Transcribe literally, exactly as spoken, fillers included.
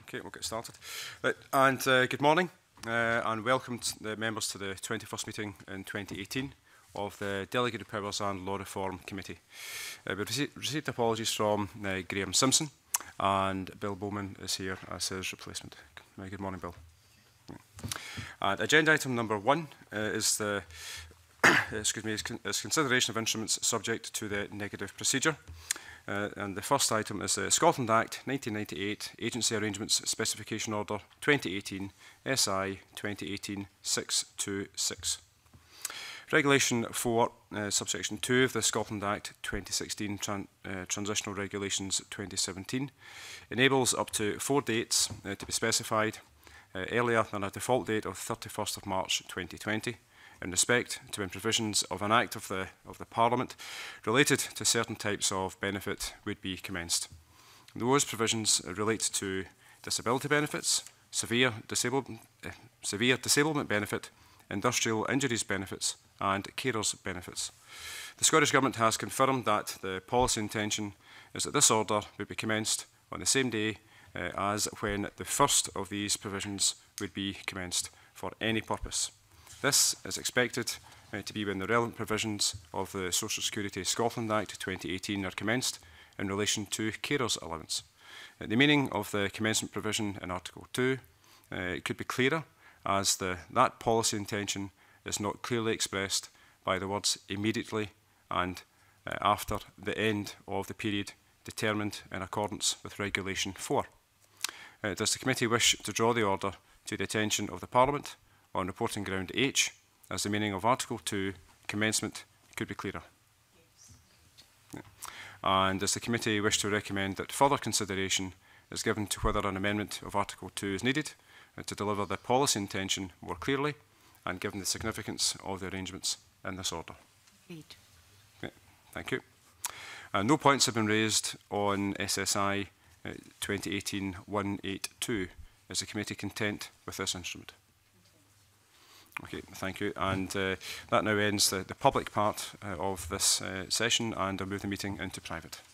Okay, we'll get started. Right, and uh, good morning, uh, and welcome to the members to the twenty-first meeting in twenty eighteen of the Delegated Powers and Law Reform Committee. Uh, we've received, received apologies from uh, Graham Simpson, and Bill Bowman is here as his replacement. Uh, good morning, Bill. And agenda item number one uh, is the excuse me is, con is consideration of instruments subject to the negative procedure. Uh, and the first item is the Scotland Act nineteen ninety-eight Agency Arrangements Specification Order twenty eighteen S I twenty eighteen six two six. Regulation four, uh, subsection two of the Scotland Act twenty sixteen tran uh, Transitional Regulations twenty seventeen enables up to four dates uh, to be specified uh, earlier than a default date of thirty-first of March twenty twenty. In respect to when provisions of an Act of the, of the Parliament related to certain types of benefit would be commenced. Those provisions relate to disability benefits, severe, disable, uh, severe disablement benefit, industrial injuries benefits and carers benefits. The Scottish Government has confirmed that the policy intention is that this order would be commenced on the same day uh, as when the first of these provisions would be commenced for any purpose. This is expected uh, to be when the relevant provisions of the Social Security Scotland Act twenty eighteen are commenced in relation to carers allowance. Uh, the meaning of the commencement provision in Article two uh, could be clearer, as the, that policy intention is not clearly expressed by the words immediately and uh, after the end of the period determined in accordance with Regulation four. Uh, does the committee wish to draw the order to the attention of the Parliament on reporting ground H, as the meaning of Article two, commencement, could be clearer? Yes. Yeah. And does the committee wish to recommend that further consideration is given to whether an amendment of Article two is needed uh, to deliver the policy intention more clearly and given the significance of the arrangements in this order? Agreed. Yeah. Thank you. Uh, no points have been raised on S S I uh, twenty eighteen one eighty-two. Is the committee content with this instrument? Okay, thank you. And uh, that now ends the, the public part uh, of this uh, session, and I'll move the meeting into private.